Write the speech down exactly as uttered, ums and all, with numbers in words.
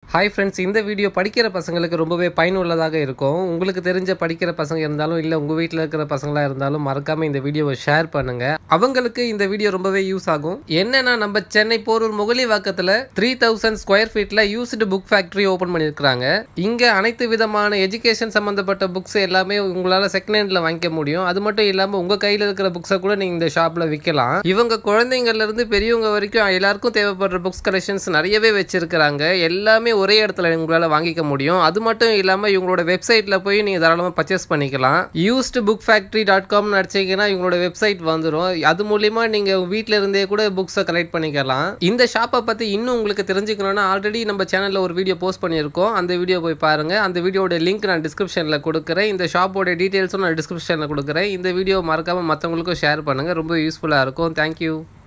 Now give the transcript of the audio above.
Hi friends, இந்த video படிக்கிற பசங்களுக்கு ரொம்பவே பயனுள்ளதாக இருக்கும். உங்களுக்கு தெரிஞ்ச படிக்கிற பசங்க இருந்தாலும் இல்ல உங்க வீட்ல இருக்கிற பசங்களா இருந்தாலும் மறக்காம இந்த வீடியோவை ஷேர் பண்ணுங்க. அவங்களுக்கு இந்த வீடியோ ரொம்பவே யூஸ் ஆகும். என்னன்னா நம்ம சென்னை போரூர் முகலிவாக்கத்துல three thousand ஸ்கொயர் ஃபீட்ல யூஸ்டு புக் ஃபேக்டரி ஓபன் பண்ணிருக்காங்க. இங்க அனைத்து விதமான எஜுகேஷன் சம்பந்தப்பட்ட புக்ஸ் எல்லாமே உங்களால செகண்ட் ஹேண்ட்ல வாங்கிக்க முடியும். அது மட்டும் இல்லாம உங்க கையில இருக்கிற புக்ஸை கூட நீங்க இந்த ஷாப்ல விற்கலாம். இவங்க குழந்தைங்கள்ல இருந்து பெரியவங்க வரைக்கும் எல்லாருக்கும் தேவைப்படுற புக்ஸ் கலெக்ஷன்ஸ் நிறையவே வச்சிருக்காங்க. எல்லாமே ஒரே இடத்துல உங்களால வாங்கிக்க முடியும். அது மட்டும் இல்லாம இவங்களோட வெப்சைட்ல போய் நீங்க தாராளமா பர்ச்சேஸ் பண்ணிக்கலாம். used book factory dot com னு அடிச்சீங்கன்னா இவங்களோட வெப்சைட் வந்துரும். அது மூலமா நீங்க வீட்ல இருந்தே கூட புக்ஸை கலெக்ட் பண்ணிக்கலாம். இந்த ஷாப்பை பத்தி இன்னும் உங்களுக்கு தெரிஞ்சுக்கணும்னா ஆல்ரெடி நம்ம சேனல்ல ஒரு வீடியோ போஸ்ட் பண்ணியிருக்கோம். அந்த வீடியோ போய் பாருங்க. அந்த வீடியோட லிங்க் நான் டிஸ்கிரிப்ஷன்ல கொடுக்குறேன். இந்த ஷாப்போட டீடைல்ஸும் நான் டிஸ்கிரிப்ஷன்ல கொடுக்குறேன். இந்த வீடியோ மறக்காம மற்றவங்களுக்கும் ஷேர் பண்ணுங்க. ரொம்ப யூஸ்ஃபுல்லா இருக்கும். தேங்க்யூ.